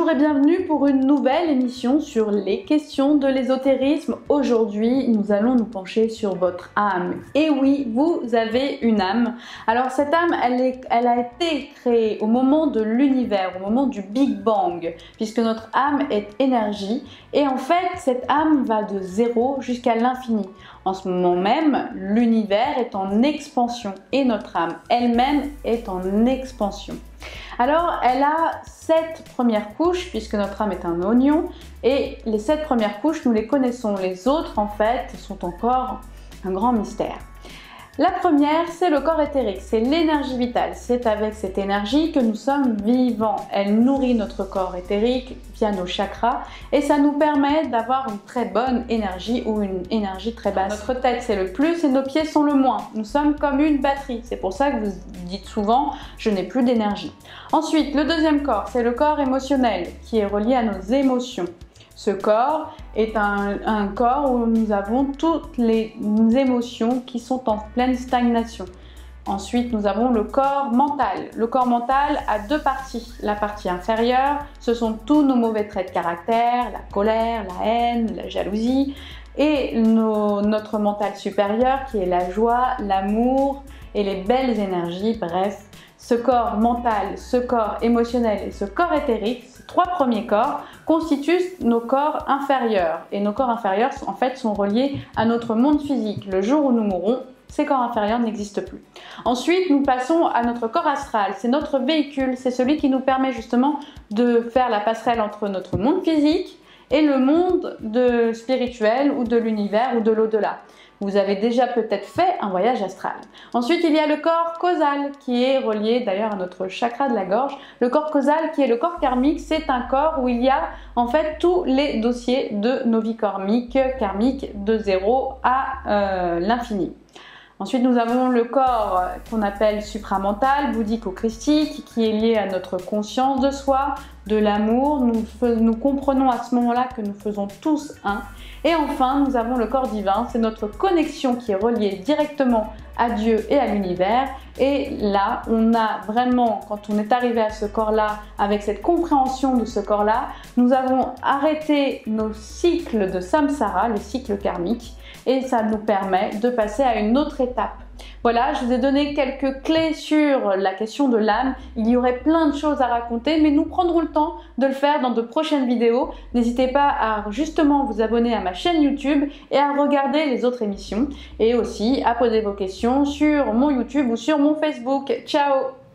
Bonjour et bienvenue pour une nouvelle émission sur les questions de l'ésotérisme. Aujourd'hui, nous allons nous pencher sur votre âme. Et oui, vous avez une âme. Alors cette âme, elle a été créée au moment de l'univers, au moment du Big Bang, puisque notre âme est énergie. Et en fait, cette âme va de zéro jusqu'à l'infini. En ce moment même, l'univers est en expansion et notre âme elle-même est en expansion. Alors, elle a 7 premières couches, puisque notre âme est un oignon, et les 7 premières couches, nous les connaissons. Les autres, en fait, sont encore un grand mystère. La première, c'est le corps éthérique, c'est l'énergie vitale. C'est avec cette énergie que nous sommes vivants. Elle nourrit notre corps éthérique via nos chakras et ça nous permet d'avoir une très bonne énergie ou une énergie très basse. Notre tête, c'est le plus et nos pieds sont le moins. Nous sommes comme une batterie. C'est pour ça que vous dites souvent « je n'ai plus d'énergie ». Ensuite, le deuxième corps, c'est le corps émotionnel qui est relié à nos émotions. Ce corps est un corps où nous avons toutes les émotions qui sont en pleine stagnation. Ensuite, nous avons le corps mental. Le corps mental a deux parties. La partie inférieure, ce sont tous nos mauvais traits de caractère, la colère, la haine, la jalousie. Et notre mental supérieur qui est la joie, l'amour et les belles énergies, bref. Ce corps mental, ce corps émotionnel et ce corps éthérique, ces 3 premiers corps, constituent nos corps inférieurs. Et nos corps inférieurs, en fait, sont reliés à notre monde physique. Le jour où nous mourrons, ces corps inférieurs n'existent plus. Ensuite, nous passons à notre corps astral. C'est notre véhicule, c'est celui qui nous permet justement de faire la passerelle entre notre monde physique et le monde spirituel ou de l'univers ou de l'au-delà. Vous avez déjà peut-être fait un voyage astral. Ensuite, il y a le corps causal qui est relié d'ailleurs à notre chakra de la gorge. Le corps causal qui est le corps karmique, c'est un corps où il y a en fait tous les dossiers de nos vies karmiques de 0 à l'infini. Ensuite, nous avons le corps qu'on appelle supramental, bouddhique ou christique, qui est lié à notre conscience de soi, de l'amour. Nous comprenons à ce moment-là que nous faisons tous un. Et enfin, nous avons le corps divin, c'est notre connexion qui est reliée directement à Dieu et à l'univers. Et là, on a vraiment, quand on est arrivé à ce corps-là, avec cette compréhension de ce corps-là, nous avons arrêté nos cycles de samsara, le cycle karmique, et ça nous permet de passer à une autre étape. Voilà, je vous ai donné quelques clés sur la question de l'âme. Il y aurait plein de choses à raconter, mais nous prendrons le temps de le faire dans de prochaines vidéos. N'hésitez pas à justement vous abonner à ma chaîne YouTube et à regarder les autres émissions. Et aussi à poser vos questions sur mon YouTube ou sur mon Facebook. Ciao!